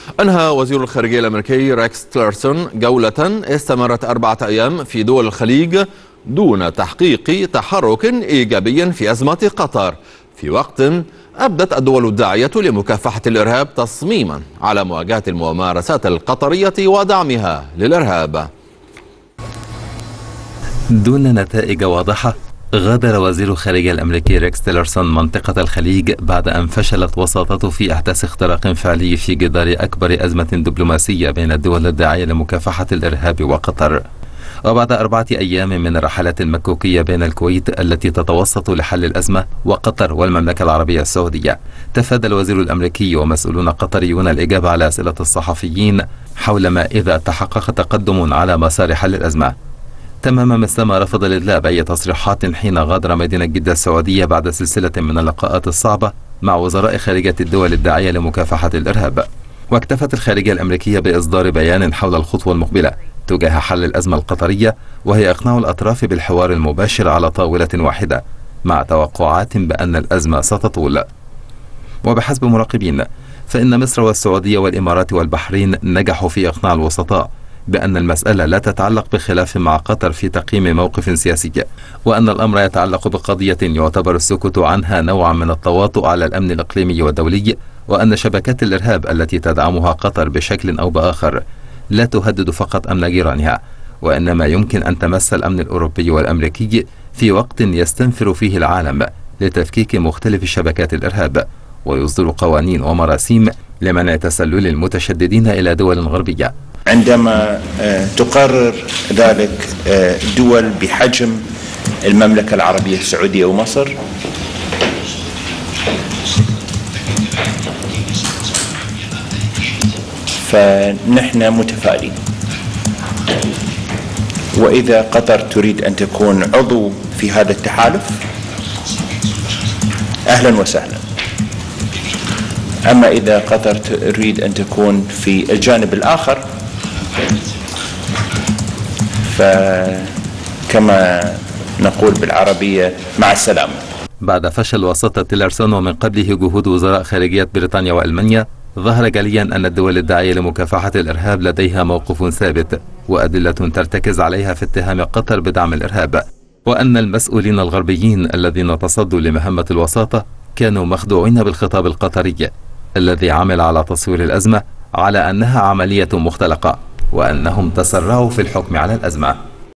أنهى وزير الخارجية الأمريكي ريكس تيلرسون جولة استمرت 4 أيام في دول الخليج دون تحقيق تحرك إيجابي في أزمة قطر، في وقت أبدت الدول الداعية لمكافحة الإرهاب تصميما على مواجهة الممارسات القطرية ودعمها للإرهاب. دون نتائج واضحة، غادر وزير الخارجية الأمريكي ريكس تيلرسون منطقة الخليج بعد أن فشلت وساطته في إحداث اختراق فعلي في جدار أكبر أزمة دبلوماسية بين الدول الداعية لمكافحة الإرهاب وقطر. وبعد 4 أيام من الرحلات المكوكية بين الكويت التي تتوسط لحل الأزمة وقطر والمملكة العربية السعودية، تفادى الوزير الأمريكي ومسؤولون قطريون الإجابة على أسئلة الصحفيين حول ما إذا تحقق تقدم على مسار حل الأزمة. تماما مثلما رفض الإدلاب أي تصريحات حين غادر مدينة جدة السعودية بعد سلسلة من اللقاءات الصعبة مع وزراء خارجية الدول الداعية لمكافحة الإرهاب. واكتفت الخارجية الأمريكية بإصدار بيان حول الخطوة المقبلة تجاه حل الأزمة القطرية، وهي إقناع الأطراف بالحوار المباشر على طاولة واحدة، مع توقعات بأن الأزمة ستطول. وبحسب مراقبين فإن مصر والسعودية والإمارات والبحرين نجحوا في إقناع الوسطاء بأن المسألة لا تتعلق بخلاف مع قطر في تقييم موقف سياسي، وأن الأمر يتعلق بقضية يعتبر السكوت عنها نوعا من التواطؤ على الأمن الإقليمي والدولي، وأن شبكات الإرهاب التي تدعمها قطر بشكل أو بآخر لا تهدد فقط أمن جيرانها، وإنما يمكن أن تمس الأمن الأوروبي والأمريكي في وقت يستنفر فيه العالم لتفكيك مختلف شبكات الإرهاب، ويصدر قوانين ومراسيم لمنع تسلل المتشددين إلى دول غربية. عندما تقرر ذلك دول بحجم المملكة العربية السعودية ومصر، فنحن متفائلين. وإذا قطر تريد أن تكون عضو في هذا التحالف أهلا وسهلا. أما إذا قطر تريد أن تكون في الجانب الآخر فكما نقول بالعربية مع السلامة. بعد فشل وساطة تيلرسون ومن قبله جهود وزراء خارجية بريطانيا وألمانيا، ظهر جليا أن الدول الداعية لمكافحة الإرهاب لديها موقف ثابت وأدلة ترتكز عليها في اتهام قطر بدعم الإرهاب، وأن المسؤولين الغربيين الذين تصدوا لمهمة الوساطة كانوا مخدوعين بالخطاب القطري الذي عمل على تصوير الأزمة على أنها عملية مختلقة، وأنهم تسرعوا في الحكم على الأزمة.